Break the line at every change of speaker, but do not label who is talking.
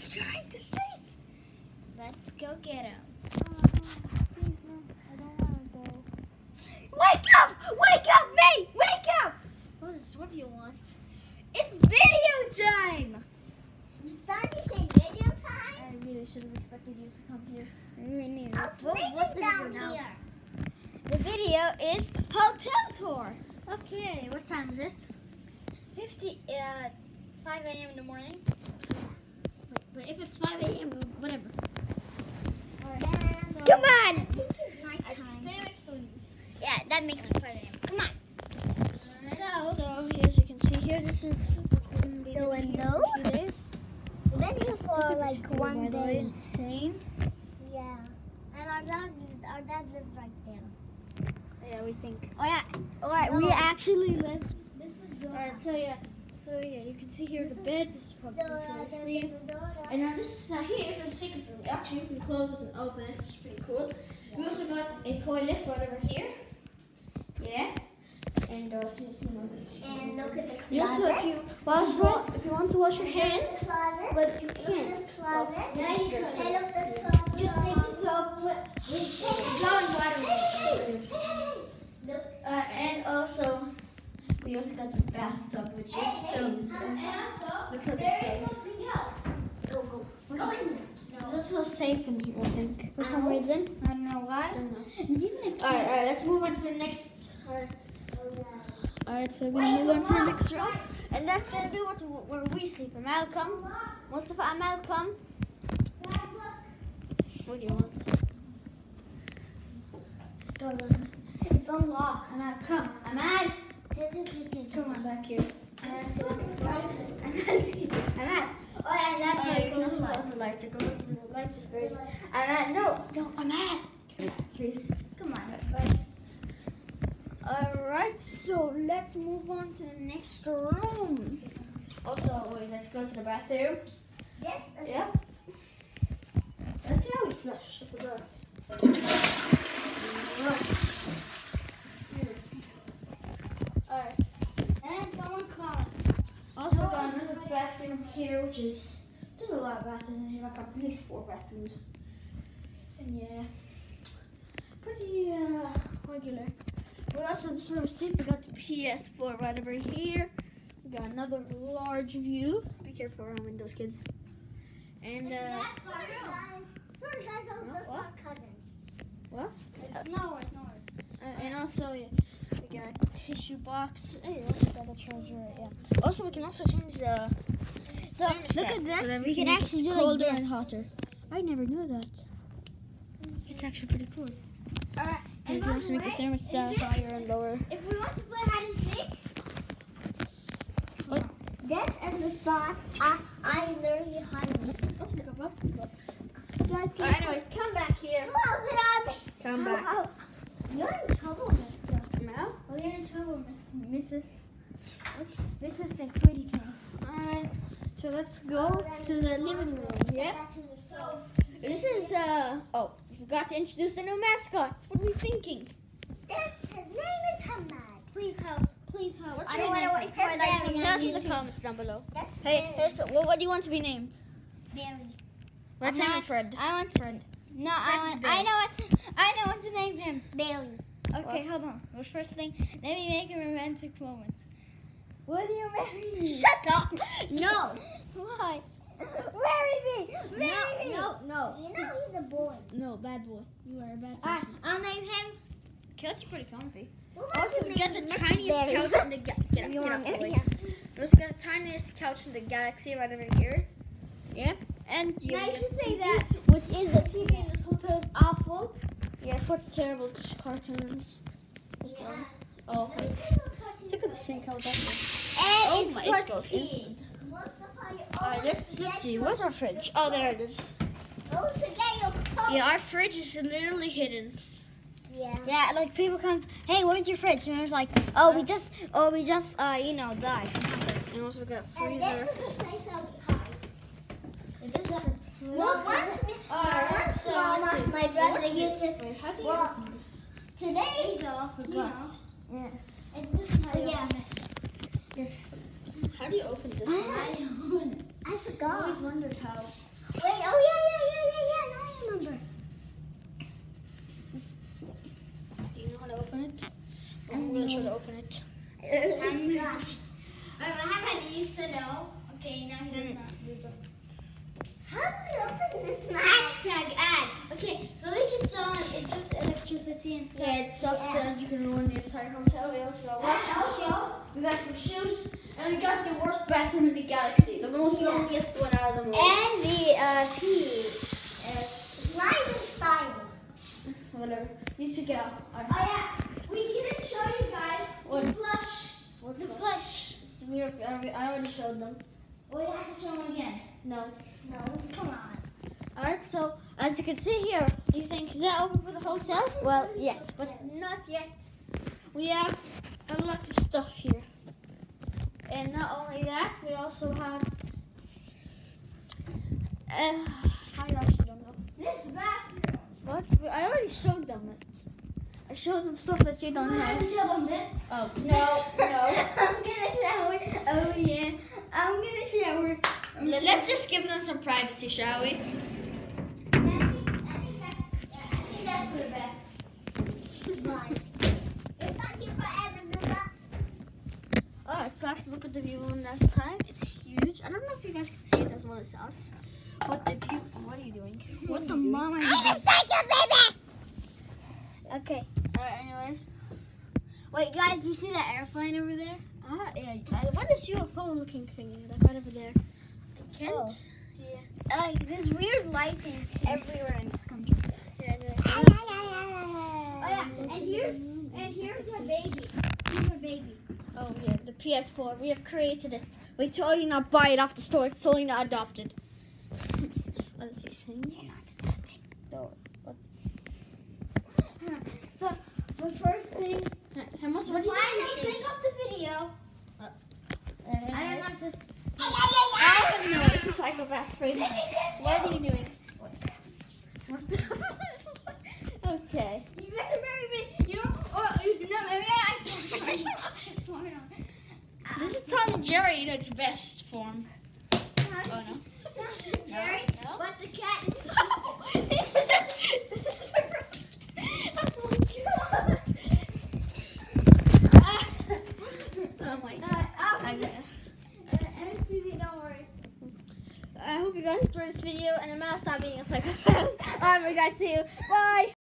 He's trying to save. Let's go get him.
Please, no. I don't want to go.
Wake up! Wake up, mate! Wake up!
What do you want?
It's video time!
Sonny said video time?
I really should have expected you to come here.
We need
I'm
What's
sleeping
the
down
video now?
here.
The video is hotel tour.
Okay, what time is it?
5 a.m. in the morning.
But if it's 5 a.m., whatever.
So, come on!
Stay away from me.
Yeah, that makes it 5 a.m. Come on.
So as you can see here, this is what we're going to be
The
doing
window?
in a few days.
Video for like one
By the way,
day.
insane.
Yeah. And our dad lives right there.
Yeah, we think.
Oh yeah. Alright, we
No.
actually live.
This is
Alright, so yeah, you can see here the bed. This is probably where I sleep. And then this is here, there's a secret room. Actually, you can close it and open it, which is pretty cool. We also got a toilet right over here. Yeah. And this.
And look at the closet.
You also, if you want to wash your hands,
Closet.
but you
Look at
can't.
this closet.
Yeah, you can.
And look at this closet.
Just take the soap with blowing water.
And also, we also got the bathtub, which is filmed. Looks like it's filmed.
something else. Go in there.
It's also safe in here, I think, for some reason.
I don't know why.
I don't know.
There's even a
Alright, let's move on to the next. Alright, so we're gonna move on to the next room. And that's gonna be where we sleep. Malcolm. Mustafa and Malcolm. What do you want?
Go
It's unlocked. Ahmad, come. Ahmad. Come on back here. Ahmad.
Oh yeah, that's
Oh,
why
you can also close the lights. It goes to the lights. It's very. Ahmad, no, Ahmad. Please.
Come on.
Alright, so let's move on to the next room. Also, wait, let's go to the bathroom.
This is
Yep. Let's see how we flush. I forgot. Alright.
And someone's calling.
Also got another bathroom here, which is there's a lot of bathrooms in here, like at least 4 bathrooms. And yeah, pretty regular. We also just sort of sleep. We got the PS4 right over here. We got another large view. Be careful around windows, kids. And
Sorry guys. Sorry guys, those are our cousins.
what?
It's nowhere.
And also, yeah, we got a tissue box. Hey, we also got a charger. Yeah. Also, we can also change the.
So
thermostat
look at this.
so that
we can
make it
actually do
colder
like this.
and hotter. I never knew that. It's actually pretty cool.
Alright.
And you
And
can
by
also
the
make the
way,
thermostat
in this,
higher and lower.
if we want to play hide and seek,
This is the spots I literally hide in.
Oh, we got box. Guys,
anyway, come back here.
Close it on me.
come back.
You're in trouble, mister.
Mel?
Oh, you're in trouble, Mrs. Mrs. McPretty Pants.
Alright, so let's go to the living room. Yeah?
So,
This is, oh, we forgot to introduce the new mascot. What are we thinking?
his name is Hamad.
Please help. Please help.
What's
I
your
don't
name?
want to waste my life on
Tell us in the
YouTube.
comments down below.
That's
Hey, so what do you want to be named?
Barry.
Let's name it Fred.
I want Fred. No, I know what to name him.
Bailey.
Okay, hold on. But first thing, let me make a romantic moment. Will you marry me?
Shut up.
No. Why? Marry me. Marry me. No.
You know he's a boy.
No, bad boy. You are a bad
Alright,
person.
I'll name him.
Couch is pretty comfy.
Who wants
Also,
to
we
name
got the
Mr.
tiniest
Barry?
couch in the get
You
up,
want
get
to
up,
marry
boy. We also got the tiniest couch in the galaxy right over here. Yeah, and
Now you
got
should
the
say
TV,
that.
which is the TV in this hotel is awful. Yeah, it puts terrible cartoons. Just on. Oh, wait. Look at the sink. How that's
And
oh my,
it's
it goes
pee.
instant.
Mustafa, you
Alright,
always
let's see. Where's our fridge? Oh, there it is.
Don't forget your coat.
Yeah, our fridge is literally hidden.
Yeah.
Yeah, like people come, hey, where's your fridge? And it's like, oh, we just, died.
And also got a
And
freezer.
this is the place how we hide.
It is
Well, once
Alright, so
Mama,
let's see.
my brother
What's
used
this?
to.
Wait, how do you
Well,
open this?
Today,
Forgot.
Yeah. It's just how you
yeah.
open it.
How do you open this?
I
I
forgot.
always wondered how.
Wait, oh yeah, now I remember.
Do you know how to open it? I'm gonna try to open it.
Mohammed used to know. Okay, now he does not.
How do we open this now?
Hashtag ad. Okay, so they just it's just electricity and stuff.
Yeah, it's upstairs. You can ruin the entire hotel. We also got washing machine. We got some shoes, and we got the worst bathroom in the galaxy. The most loneliest one out of them all.
And the slime and style.
Whatever. You took it out. All right.
Oh yeah, we didn't show you guys
What?
the flush.
What's
The
that?
flush.
I already showed them.
We have to show them again.
No.
No, come on.
Alright, so as you can see here, you think, is that open for the hotel? Well, yes, but not yet. We have a lot of stuff here. And not only that, we also have... I actually don't know.
This bathroom.
What? I already showed them it. I showed them stuff that you don't
I have
know.
to show them this.
Oh, no.
I'm gonna shower. Oh yeah, I'm gonna shower.
Let's just give them some privacy, shall we?
I think that's for the best.
It's not here forever, Nuba.
Alright, so let's look at the view one last time. It's huge. I don't know if you guys can see it as well as us. But the view... What are you doing? What the mom are you doing?
Okay.
Alright, anyway.
Wait, guys, you see that airplane over there?
Yeah. What is UFO looking thing? Like right over there. I can't.
Oh.
Yeah.
There's weird lightings everywhere in this country.
Yeah, anyway.
Oh yeah, and here's our baby. Here's our baby.
Oh yeah, the PS4. We have created it. We told you not buy it off the store. It's totally not adopted. What is he saying? You're not adopted. No. What?
So the first thing,
What
the final thing of the video. I don't know if this.
I don't know. It's a psychopath phrase. What are you doing? What's the... Okay.
You guys are very big, you know, or you know, maybe I can.
This is Tom and Jerry in its best form. Oh no.
Jerry,
No.
but the cat is.
Oh my god.
MSTV, don't worry.
I hope you guys enjoyed this video, and I'm gonna stop being a psychopath. Alright, guys, see you. Bye.